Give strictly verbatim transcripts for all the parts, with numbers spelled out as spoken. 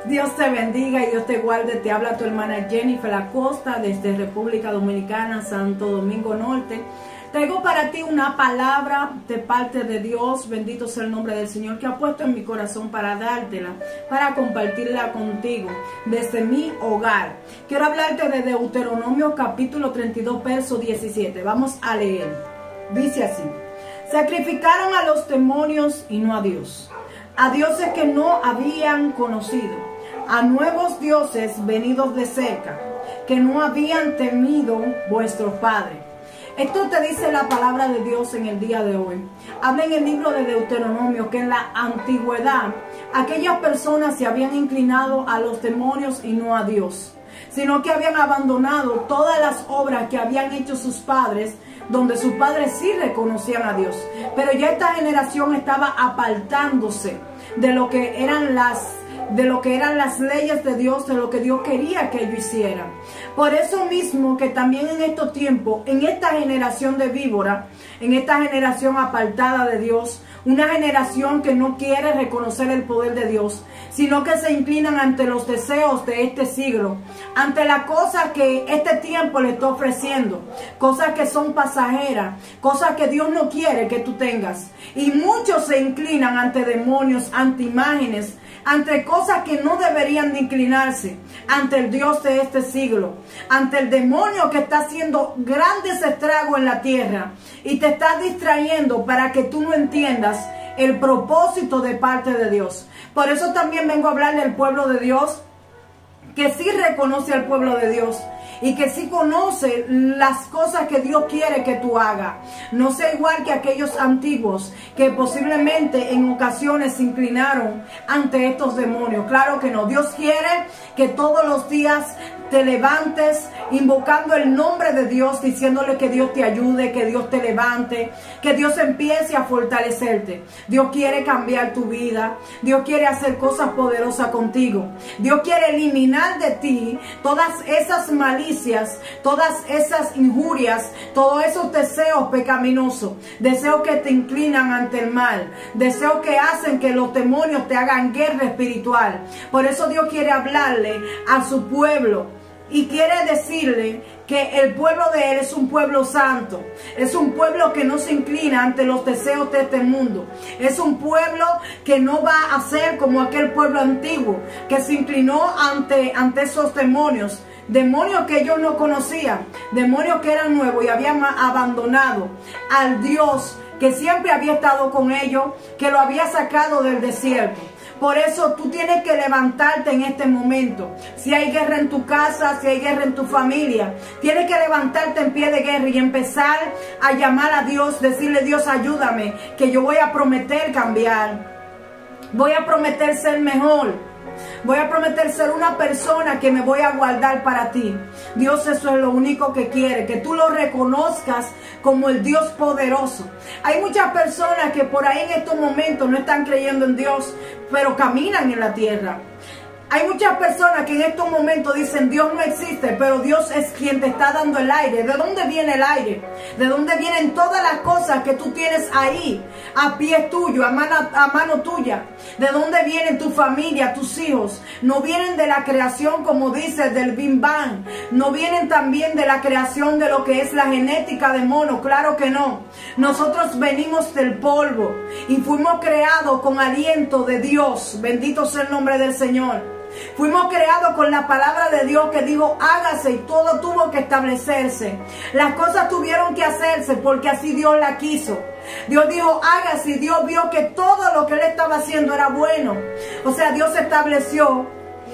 Dios te bendiga y Dios te guarde. Te habla tu hermana Jennifer Acosta desde República Dominicana, Santo Domingo Norte. Traigo para ti una palabra de parte de Dios, bendito sea el nombre del Señor, que ha puesto en mi corazón para dártela, para compartirla contigo desde mi hogar. Quiero hablarte de Deuteronomio capítulo treinta y dos, verso diecisiete. Vamos a leer. Dice así: sacrificaron a los demonios y no a Dios, a dioses que no habían conocido, a nuevos dioses venidos de cerca, que no habían temido vuestros padres. Esto te dice la palabra de Dios en el día de hoy. Habla en el libro de Deuteronomio que en la antigüedad aquellas personas se habían inclinado a los demonios y no a Dios, sino que habían abandonado todas las obras que habían hecho sus padres, donde sus padres sí reconocían a Dios. Pero ya esta generación estaba apartándose de lo que eran las de lo que eran las leyes de Dios, de lo que Dios quería que ellos hicieran. Por eso mismo que también en estos tiempos, en esta generación de víbora, en esta generación apartada de Dios, una generación que no quiere reconocer el poder de Dios, sino que se inclinan ante los deseos de este siglo, ante las cosas que este tiempo le está ofreciendo, cosas que son pasajeras, cosas que Dios no quiere que tú tengas. Y muchos se inclinan ante demonios, ante imágenes, ante cosas que no deberían de inclinarse, ante el Dios de este siglo, ante el demonio que está haciendo grandes estragos en la tierra y te está distrayendo para que tú no entiendas el propósito de parte de Dios. Por eso también vengo a hablar del pueblo de Dios, que sí reconoce al pueblo de Dios y que sí conoce las cosas que Dios quiere que tú hagas. No sea igual que aquellos antiguos que posiblemente en ocasiones se inclinaron ante estos demonios. Claro que no. Dios quiere que todos los días te levantes invocando el nombre de Dios, diciéndole que Dios te ayude, que Dios te levante, que Dios empiece a fortalecerte. Dios quiere cambiar tu vida. Dios quiere hacer cosas poderosas contigo. Dios quiere eliminar de ti todas esas malicias, todas esas injurias, todos esos deseos pecaminosos, deseos que te inclinan ante el mal, deseos que hacen que los demonios te hagan guerra espiritual. Por eso Dios quiere hablarle a su pueblo y quiere decirle que el pueblo de Él es un pueblo santo. Es un pueblo que no se inclina ante los deseos de este mundo. Es un pueblo que no va a ser como aquel pueblo antiguo que se inclinó ante, ante esos demonios. Demonios que ellos no conocían. Demonios que eran nuevos y habían abandonado al Dios que siempre había estado con ellos, que lo había sacado del desierto. Por eso tú tienes que levantarte en este momento. Si hay guerra en tu casa, si hay guerra en tu familia, tienes que levantarte en pie de guerra y empezar a llamar a Dios, decirle: Dios, ayúdame, que yo voy a prometer cambiar. Voy a prometer ser mejor. Voy a prometer ser una persona que me voy a guardar para ti. Dios, eso es lo único que quiere, que tú lo reconozcas como el Dios poderoso. Hay muchas personas que por ahí en estos momentos no están creyendo en Dios, pero caminan en la tierra. Hay muchas personas que en estos momentos dicen: Dios no existe, pero Dios es quien te está dando el aire. ¿De dónde viene el aire? ¿De dónde vienen todas las cosas que tú tienes ahí, a pie tuyo, a mano, a mano tuya? ¿De dónde vienen tu familia, tus hijos? No vienen de la creación, como dice, del Big Bang. No vienen también de la creación de lo que es la genética de mono. Claro que no. Nosotros venimos del polvo y fuimos creados con aliento de Dios. Bendito sea el nombre del Señor. Fuimos creados con la palabra de Dios que dijo: hágase, y todo tuvo que establecerse. Las cosas tuvieron que hacerse porque así Dios la quiso. Dios dijo: hágase, y Dios vio que todo lo que Él estaba haciendo era bueno. O sea, Dios estableció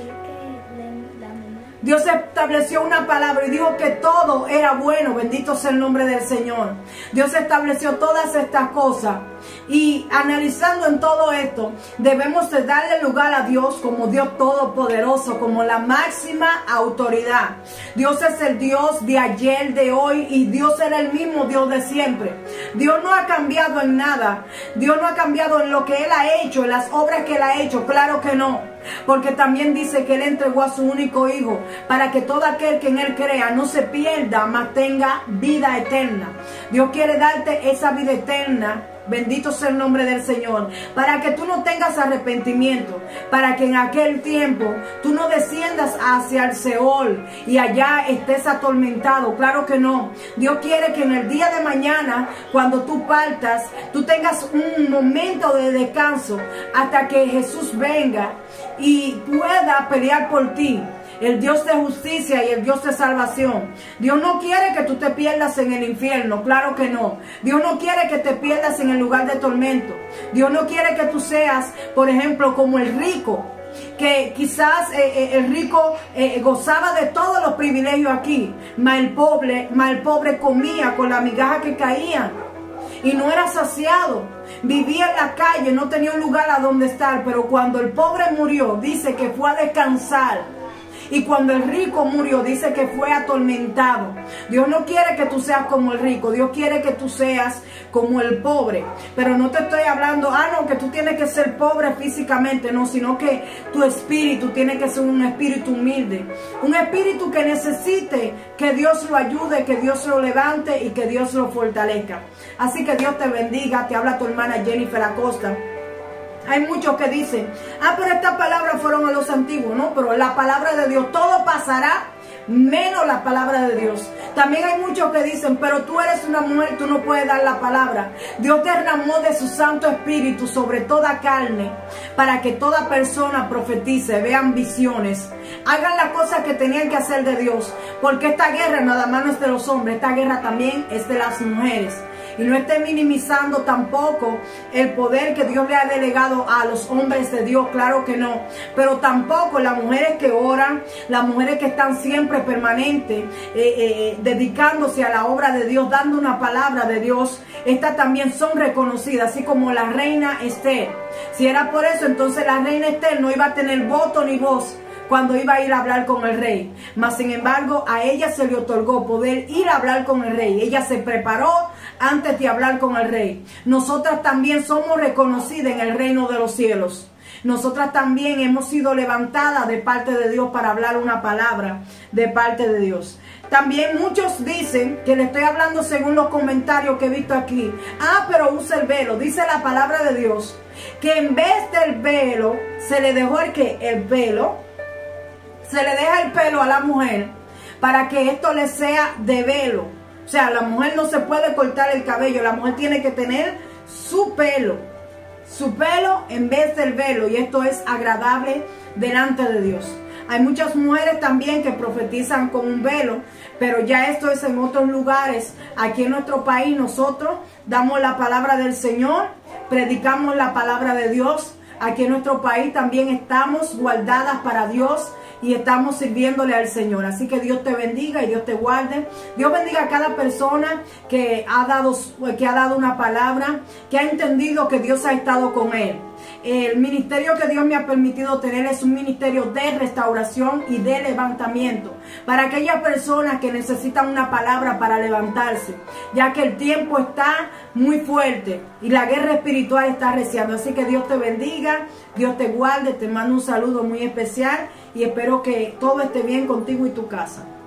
Dios estableció una palabra y dijo que todo era bueno. Bendito sea el nombre del Señor. Dios estableció todas estas cosas. Y analizando en todo esto, debemos de darle lugar a Dios como Dios todopoderoso, como la máxima autoridad. Dios es el Dios de ayer, de hoy, y Dios era el mismo Dios de siempre. Dios no ha cambiado en nada. Dios no ha cambiado en lo que Él ha hecho, en las obras que Él ha hecho. Claro que no. porque también dice que Él entregó a su único Hijo para que todo aquel que en Él crea no se pierda, mas tenga vida eterna. Dios quiere darte esa vida eterna. Bendito sea el nombre del Señor, para que tú no tengas arrepentimiento, para que en aquel tiempo tú no desciendas hacia el Seol y allá estés atormentado. Claro que no. Dios quiere que en el día de mañana, cuando tú partas, tú tengas un momento de descanso hasta que Jesús venga y pueda pelear por ti. El Dios de justicia y el Dios de salvación. Dios no quiere que tú te pierdas en el infierno, claro que no. Dios no quiere que te pierdas en el lugar de tormento. Dios no quiere que tú seas, por ejemplo, como el rico, que quizás eh, eh, el rico eh, gozaba de todos los privilegios aquí, mas el pobre, mas el pobre comía con la migaja que caían y no era saciado. Vivía en la calle, no tenía un lugar a donde estar, pero cuando el pobre murió, dice que fue a descansar. Y cuando el rico murió, dice que fue atormentado. Dios no quiere que tú seas como el rico. Dios quiere que tú seas como el pobre. Pero no te estoy hablando, ah, no, que tú tienes que ser pobre físicamente. No, sino que tu espíritu tiene que ser un espíritu humilde. Un espíritu que necesite que Dios lo ayude, que Dios lo levante y que Dios lo fortalezca. Así que Dios te bendiga. Te habla tu hermana Jennifer Acosta. Hay muchos que dicen, ah, pero estas palabras fueron a los antiguos. No, pero la palabra de Dios, todo pasará, menos la palabra de Dios. También hay muchos que dicen, pero tú eres una mujer, tú no puedes dar la palabra. Dios derramó de su Santo Espíritu sobre toda carne, para que toda persona profetice, vean visiones, hagan las cosas que tenían que hacer de Dios. Porque esta guerra nada más no es de los hombres, esta guerra también es de las mujeres. Y no esté minimizando tampoco el poder que Dios le ha delegado a los hombres de Dios, claro que no. Pero tampoco las mujeres que oran, las mujeres que están siempre permanentes, eh, eh, dedicándose a la obra de Dios, dando una palabra de Dios, estas también son reconocidas, así como la reina Esther. Si era por eso, entonces la reina Esther no iba a tener voto ni voz cuando iba a ir a hablar con el rey. Mas sin embargo, a ella se le otorgó poder ir a hablar con el rey. Ella se preparó antes de hablar con el rey. Nosotras también somos reconocidas en el reino de los cielos. Nosotras también hemos sido levantadas de parte de Dios para hablar una palabra de parte de Dios. También muchos dicen, que le estoy hablando según los comentarios que he visto aquí, ah, pero usa el velo. Dice la palabra de Dios que en vez del velo se le dejó el que el velo. Se le deja el pelo a la mujer para que esto le sea de velo. O sea, la mujer no se puede cortar el cabello. La mujer tiene que tener su pelo. Su pelo en vez del velo. Y esto es agradable delante de Dios. Hay muchas mujeres también que profetizan con un velo. Pero ya esto es en otros lugares. Aquí en nuestro país nosotros damos la palabra del Señor. Predicamos la palabra de Dios. Aquí en nuestro país también estamos guardadas para Dios y estamos sirviéndole al Señor. Así que Dios te bendiga y Dios te guarde. Dios bendiga a cada persona que ha dado, que ha dado una palabra, que ha entendido que Dios ha estado con él. El ministerio que Dios me ha permitido tener es un ministerio de restauración y de levantamiento para aquellas personas que necesitan una palabra para levantarse, ya que el tiempo está muy fuerte y la guerra espiritual está arreciando. Así que Dios te bendiga, Dios te guarde, te mando un saludo muy especial y espero que todo esté bien contigo y tu casa.